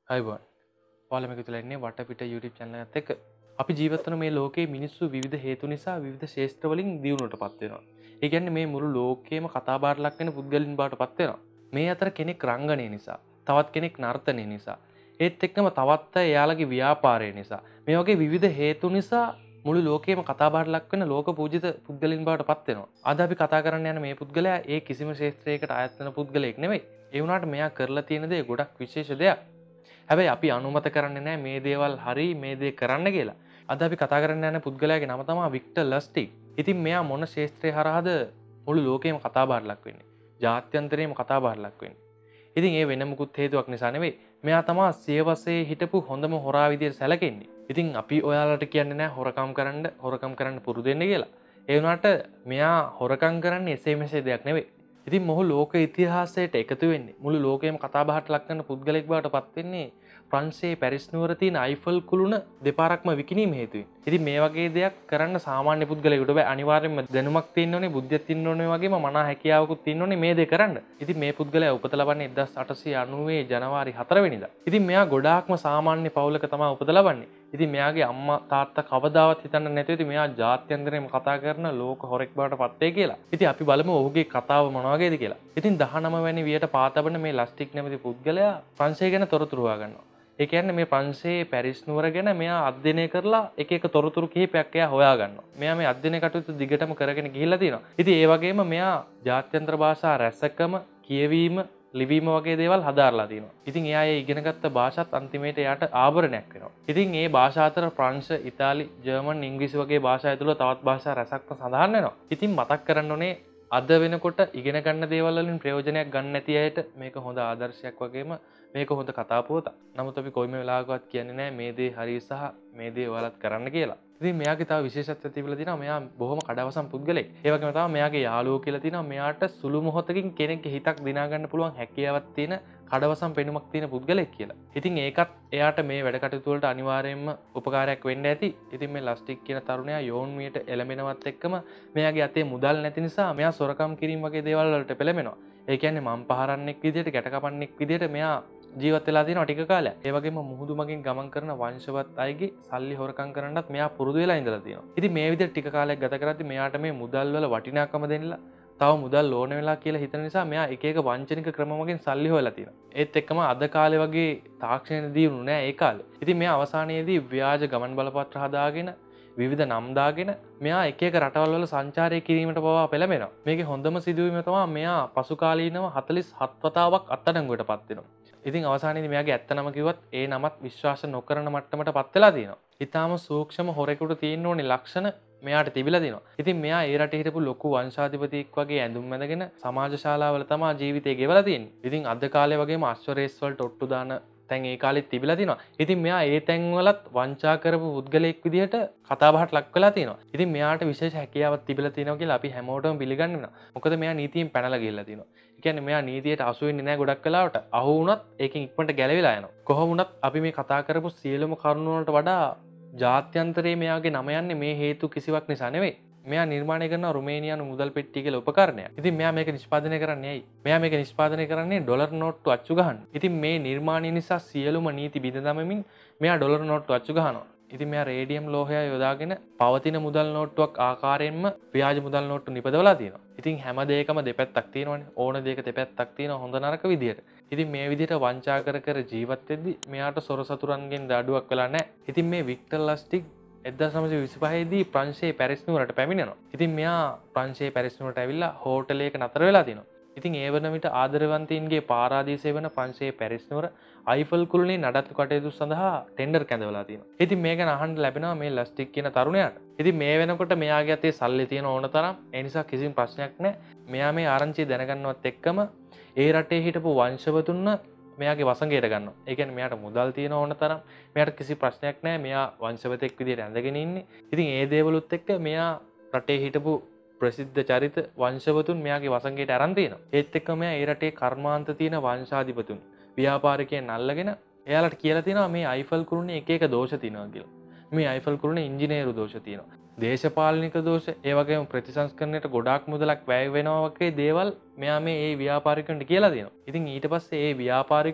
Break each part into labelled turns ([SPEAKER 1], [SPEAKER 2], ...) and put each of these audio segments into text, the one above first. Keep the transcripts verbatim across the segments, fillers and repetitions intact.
[SPEAKER 1] අයිබෝන් ඔයාලා මේක තුල ඉන්නේ වටපිට YouTube channel එකත් එක්ක. අපි ජීවත් වෙන මේ ලෝකයේ මිනිස්සු විවිධ හේතු නිසා විවිධ ශේෂ්ත්‍ර වලින් දියුණුවටපත් වෙනවා. ඒ කියන්නේ මේ මුළු ලෝකයේම කතා බහට ලක් වෙන පුද්ගලින් බවටපත් වෙනවා. මේ අතර කෙනෙක් රංගනය නිසා, තවත් කෙනෙක් නර්තනය නිසා, ඒත් එක්කම තවත් අය එයාලගේ ව්‍යාපාරය නිසා, මේ වගේ විවිධ හේතු නිසා මුළු ලෝකයේම කතා බහට ලක් වෙන ලෝක පූජිත පුද්ගලින් බවටපත් වෙනවා. අද අපි කතා කරන්න යන මේ පුද්ගලයා ඒ කිසිම ශේෂ්ත්‍රයකට අයත් වෙන පුද්ගලයෙක් නෙවෙයි. ඒ වුණාට මෙයා කරලා තියෙන දේ ගොඩක් විශේෂ දෙයක්. හැබැයි අපි අනුමත කරන්නේ නැහැ මේ දේවල් හරි මේ දේ කරන්න කියලා. අද අපි කතා කරන්න යන පුද්ගලයාගේ නම තමයි වික්ටර් ලස්ටිග්. ඉතින් මෙයා මොන ශේෂ්ත්‍රයේ හරහාද මුළු ලෝකෙම කතා බහට ලක් වෙන්නේ? ජාත්‍යන්තරයේම කතා බහට ලක් වෙන්නේ. ඉතින් ඒ වෙන මුකුත් හේතුවක් නිසා නෙවෙයි. මෙයා තමයි සියවසේ හිටපු හොඳම හොරා විදියට සැලකෙන්නේ. ඉතින් අපි ඔයාලට කියන්නේ නැහැ හොරකම් කරන්න, හොරකම් කරන්න පුරුදු වෙන්න කියලා. ඒ වුණාට මෙයා හොරකම් කරන්නේ එසේ මෙසේ දෙයක් නෙවෙයි. ඉතින් මොහු ලෝක ඉතිහාසයට එකතු වෙන්නේ මුළු ලෝකයේම කතා බහට ලක් කරන පුද්ගලෙක් බවට පත් වෙන්නේ ප්‍රංශයේ පැරිස් නුවර තියෙන අයිෆල් කුළුණ දෙපාරක්ම විකිණීම හේතුවෙන්. ඉතින් මේ වගේ දෙයක් කරන්න සාමාන්‍ය පුද්ගලයෙකුට බෑ. අනිවාර්යයෙන්ම දැනුමක් තියෙන්න ඕනේ, බුද්ධියක් තියෙන්න ඕනේ වගේම මනා හැකියාවකුත් තියෙන්න ඕනේ මේ දේ කරන්න. ඉතින් මේ පුද්ගලයා උපත ලබන්නේ එක්දහස් අටසිය අනූවේ ජනවාරි හතර වෙනිදා. ඉතින් මෙයා ගොඩාක්ම සාමාන්‍ය පවුලක තමයි උපත ලබන්නේ. ඉතින් මෙයාගේ අම්මා තාත්තා කවදාවත් හිතන්න නැතුව ඉතින් මෙයා ජාත්‍යන්තරයෙන්ම කතා කරන ලෝක හොරෙක් බවට පත් වෙයි කියලා. ඉතින් අපි බලමු ඔහුගේ කතාව මොන වගේද කියලා. ඉතින් දහනව වැනි වියට පාතබන මේ ලස්ටික් නැමැති පුද්ගලයා ප්‍රංශය ගැන තොරතුරු හොයාගන්නවා. ඒ කියන්නේ මේ ප්‍රංශයේ පැරිස් නුවර ගැන මෙයා අධ්‍යයනය කරලා එක එක තොරතුරු කිහිපයක් එයා හොයාගන්නවා. මෙයා මේ අධ්‍යයන කටයුතු දිගටම කරගෙන ගිහිල්ලා තියෙනවා. ඉතින් ඒ වගේම මෙයා ජාත්‍යන්තර භාෂා රැසකම, කියවීම, ලිවීම වගේ දේවල් හදාarලා තියෙනවා. ඉතින් එයා ඒ ඉගෙනගත්ත භාෂාත් අන්තිමේට එයාට ආභරණයක් වෙනවා. ඉතින් මේ භාෂා අතර ප්‍රංශ, ඉතාලි, ජර්මන්, ඉංග්‍රීසි වගේ භාෂා ඇතුළු තවත් භාෂා රැසක්ම සඳහන් වෙනවා. ඉතින් මතක් කරන්න ඕනේ අද වෙනකොට ඉගෙන ගන්න දේවල් වලින් ප්‍රයෝජනයක් ගන්න නැති අයට මේක හොඳ ආදර්ශයක් වගේම මේක හොඳ කතා පුවතක්. නමුත් අපි කොයිම වෙලාවකවත් කියන්නේ නැහැ මේ දේ හරි සහ මේ දේ ඔයාලත් කරන්න කියලා. ඉතින් මෙයාගේ තව විශේෂත්වයක් තිබිලා තියෙනවා. මෙයා බොහොම කඩවසම් පුද්ගලෙක්. ඒ වගේම තමයි මෙයාගේ යාළුවෝ කියලා තියෙනවා. මෙයාට සුළු මොහොතකින් කෙනෙක්ගේ හිතක් දිනා ගන්න පුළුවන් හැකියාවක් තියෙන කඩවසම් පෙනුමක් තියෙන පුද්ගලෙක් කියලා. ඉතින් ඒකත් එයාට මේ වැඩ කටයුතු වලට අනිවාර්යයෙන්ම උපකාරයක් වෙන්න ඇති. ඉතින් මේ ලස්ටික් කියන තරුණයා යෝන්මියට එළඹෙනවත් එක්කම මෙයාගේ අතේ මුදල් නැති නිසා මෙයා සොරකම් කිරීම වගේ දේවල් වලට පෙළඹෙනවා. ඒ කියන්නේ මම් පහරන්නෙක් විදියට, ගැට කපන්නෙක් විදියට මෙයා ජීවත් වෙලා තියෙනවා ටික කාලයක්. ඒ වගේම මුහුදු මගින් ගමන් කරන වංශවත් අයගේ සල්ලි හොරකම් කරන්නත් මෙයා පුරුදු වෙලා ඉඳලා තියෙනවා. ඉතින් මේ විදිහට ටික කාලයක් ගත කරද්දි මෙයාට මේ මුදල් වල වටිනාකම දෙන්නලා තව මුදල් ඕන වෙලා කියලා හිතන නිසා මෙයා එක එක වංචනික ක්‍රම වලින් සල්ලි හොයලා තියෙනවා. ඒත් එක්කම අද කාලේ වගේ තාක්ෂණය දියුණු නෑ ඒ කාලේ. ඉතින් මෙයා අවසානයේදී ව්‍යාජ ගමන් බලපත්‍ර හදාගෙන විවිධ නම් දාගෙන මෙයා එක එක රටවල් වල සංචාරය කිරීමට පවා පෙළඹෙනවා. මේකේ හොඳම සිදුවීම තමයි මෙයා පසු කාලීනව හතළිස් හත් වතාවක් අත්අඩංගුවටපත් වෙනවා. ඉතින් අවසානයේදී මෙයාගේ ඇත්ත නම කිව්වත් ඒ නමත් විශ්වාස නොකරන මට්ටමට පත් වෙලා තියෙනවා. ඊටාම සූක්ෂම හොරෙකුට තියෙන්න ඕනේ ලක්ෂණ මෙයාට තිබිලා තියෙනවා. ඉතින් මෙයා ඒ රටේ හිටපු ලොකු වංශාධිපතියෙක් වගේ ඇඳුම් ඇඳගෙන සමාජ ශාලාවල තමයි ජීවිතේ ගෙවලා තියෙන්නේ. ඉතින් අද කාලේ වගේම අශ්වරේස් වලට ඔට්ටු දාන තැන් ඒ කාලෙත් තිබිලා තියෙනවා. ඉතින් මෙයා ඒ තැන් වලත් වංචා කරපු පුද්ගලයෙක් විදිහට කතා බහට ලක් වෙලා තියෙනවා. ඉතින් මෙයාට විශේෂ හැකියාවක් තිබිලා තියෙනවා කියලා අපි හැමෝටම පිළිගන්නවා. මොකද මෙයා නීතියෙන් පැනලා ගිහිල්ලා තියෙනවා. ඒ කියන්නේ මෙයා නීතියට අසු වෙන්නේ නැහැ ගොඩක් වෙලාවට. අහු වුණත් ඒකෙන් ඉක්මනට ගැලවිලා යනවා. කොහොම වුණත් අපි මේ කතා කරපු සියලුම කරුණු වලට වඩා ජාත්‍යන්තරයේ මෙයාගේ නම යන්නේ මේ හේතු කිසිවක් නිසා නෙවෙයි. මෙයා නිර්මාණය කරන රුමේනියානු මුදල් පෙට්ටිය කියලා උපකරණයක්. ඉතින් මෙයා මේක නිෂ්පාදනය කරන්නේ ඇයි? මෙයා මේක නිෂ්පාදනය කරන්නේ ඩොලර් නෝට්ටු අච්චු ගහන්න. ඉතින් මේ නිර්මාණය නිසා සියලුම නීති බිඳ දමමින් මෙයා ඩොලර් නෝට්ටු අච්චු ගහනවා. ඉතින් මෙයා රේඩියම් ලෝහය යොදාගෙන පවතින මුදල් නෝට්ටුවක් ආකාරයෙන්ම ව්‍යාජ මුදල් නෝට්ටු නිපදවලා තියෙනවා. ඉතින් හැම දෙයකම දෙපැත්තක් තියෙනවනේ. ඕන දෙයක දෙපැත්තක් තියෙනවා හොඳ නරක විදියට. ඉතින් මේ විදිහට වංචා කර කර ජීවත් වෙද්දි මෙයාට සොර සතුරන්ගෙන් දඩුවක් වෙලා නැහැ. ඉතින් මේ වික්ටර් ලස්ටිග් එක්දහස් නවසිය විසිපහේ දී ප්‍රංශයේ පැරිස් නුවරට පැමිණෙනවා. ඉතින් මෙයා ප්‍රංශයේ පැරිස් නුවරට ඇවිල්ලා හෝටලයක නතර වෙලා තිනවා. ඉතින් ඒ වන විට ආදරවන්තයින්ගේ පාරාදීසය වන ප්‍රංශයේ පැරිස් නුවර අයිෆල් කුළුණේ නඩත්තු කටයුතු සඳහා ටෙන්ඩර් කැඳවලා තියෙනවා. ඉතින් මේක ගැන අහන්න ලැබෙනවා මේ ලස්ටික් කියන තරුණයාට. ඉතින් මේ වෙනකොට මෙයාගේ අතේ සල්ලි තියෙන ඕන තරම්. ඒ නිසා කිසිම ප්‍රශ්නයක් නැහැ. මෙයා මේ ආරංචිය දැනගන්නවත් එක්කම ඒ රටේ හිටපු වංශවතුන්ව මෙයාගේ වසඟයට ගන්නවා. ඒ කියන්නේ මෙයාට මුදල් තියෙන ඕන තරම්. මෙයාට කිසි ප්‍රශ්නයක් නැහැ. මෙයා වංශවතෙක් විදිහට ඇඳගෙන ඉන්නේ. ඉතින් ඒ දේවලුත් එක්ක මෙයා රටේ හිටපු ප්‍රසිද්ධ චරිත වංශවතුන් මෙයාගේ වසඟයට අරන් තියෙනවා. ඒත් එක්ක මෙයා ඒ රටේ කර්මාන්ත තියෙන වංශාධිපතුන් ව්‍යාපාරිකයන් අල්ලගෙන එයාලට කියලා තියෙනවා මේ අයිෆල් කුළුණේ එක එක දෝෂ තියෙනවා කියලා. මේ අයිෆල් කුළුණේ ඉංජිනේරු දෝෂ තියෙනවා. දේශපාලනික දෝෂ, ඒ වගේම ප්‍රතිසංස්කරණයට ගොඩාක් මුදලක් වැය වෙනවා වගේ දේවල් මෙයා මේ ඒ ව්‍යාපාරිකයන්ට කියලා දෙනවා. ඉතින් ඊට පස්සේ ඒ ව්‍යාපාරිකයෝ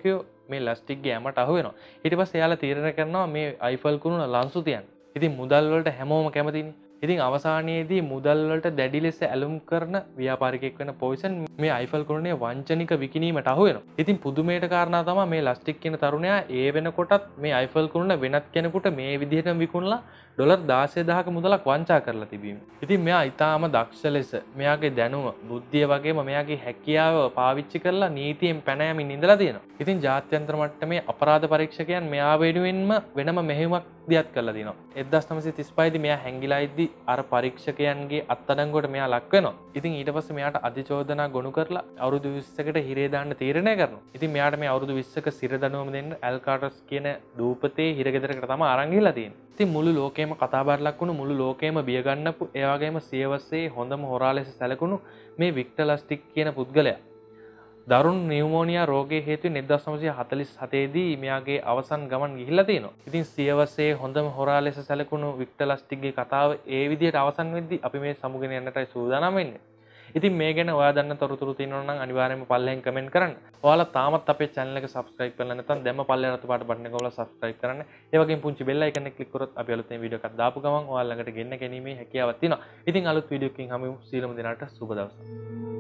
[SPEAKER 1] මේ ලැස්ටික්ගේ ඇමට අහු වෙනවා. ඊට පස්සේ එයාලා තීරණය කරනවා මේ අයිෆල් කුරුණ ලන්සු තියන්න. ඉතින් මුදල් වලට හැමෝම කැමතිනේ. ඉතින් අවසානයේදී මුදල් වලට දැඩි ලෙස ඇලුම් කරන ව්‍යාපාරිකයෙක් වෙන පොයිසන් මේ අයිෆල් කුරුණේ වංචනික විකිණීමට අහු වෙනවා. ඉතින් පුදුමයට කාරණා තමයි මේ ලස්ටික් කියන තරුණයා ඒ වෙනකොටත් මේ අයිෆල් කුරුණ වෙනත් කෙනෙකුට මේ විදිහටම විකුණලා ඩොලර් දාසය දහක මුදලක් වංචා කරලා තිබීම. ඉතින් මෙයා ඊටාම දක්ෂ ලෙස මෙයාගේ දැනුම, බුද්ධිය වගේම මෙයාගේ හැකියාව පාවිච්චි කරලා නීතියෙන් පැන යමින් ඉඳලා තියෙනවා. ඉතින් ජාත්‍යන්තර මට්ටමේ අපරාධ පරීක්ෂකයන් මෙයා වෙනුවෙන්ම වෙනම මෙහෙයුමක් දියත් කරලා තියෙනවා. එක්දහස් නවසිය තිස් පහ දී මෙයා හැංගිලා ඉද්දි අර පරීක්ෂකයන්ගේ අත්අඩංගුවට මෙයා ලක් වෙනවා. ඉතින් ඊට පස්සේ මෙයාට අධිචෝදනා ගොනු කරලා අවුරුදු විස්සකට හිරේ දාන්න තීරණය කරනවා. ඉතින් මෙයාට මේ අවුරුදු විස්සක සිර දඬුවම දෙන්න ඇල්කාටස් කියන දූපතේ හිරගෙදරකට තමයි අරන් ගිහලා තියෙන්නේ. ඉතින් මුළු ලෝකෙම කතාබහට ලක් වුණු මුළු ලෝකෙම බිය ගන්නපු ඒ වගේම සියවසේ හොඳම හොරා ලෙස සැලකුණු මේ වික්ටර් ලස්ටික් කියන පුද්ගලයා දරුණු නියුමෝනියා රෝගයේ හේතුවෙන් එක්දහස් නවසිය හතළිස් හතේ දී මෙයාගේ අවසන් ගමන් ගිහිල්ලා තියෙනවා. ඉතින් සියවසේ හොඳම හොරා ලෙස සැලකුණු වික්ටර් ලස්ටික්ගේ කතාව ඒ විදිහට අවසන් වෙද්දී අපි මේ සමුගෙන යන්නටයි සූදානම් වෙන්නේ. ඉතින් මේ ගැන ඔයා දන්න තොරතුරු තියෙනවා නම් අනිවාර්යයෙන්ම පල්ලෙහෙන් කමෙන්ට් කරන්න. ඔයාලා තාමත් අපේ channel එක subscribe කරලා නැත්නම් දැම්ම පල්ලෙහාට රතු පාට බටන් එක ඔයාලා subscribe කරන්න. ඒ වගේම පුංචි bell icon එක click කරොත් අපි අලුතෙන් වීඩියෝ එකක් දාපු ගමන් ඔයාලා ළඟට ගෙන්න ගැනීමේ හැකියාවක් තියෙනවා. ඉතින් අලුත් වීඩියෝ එකකින් හමු. සියලුම දෙනාට සුබ දවසක්.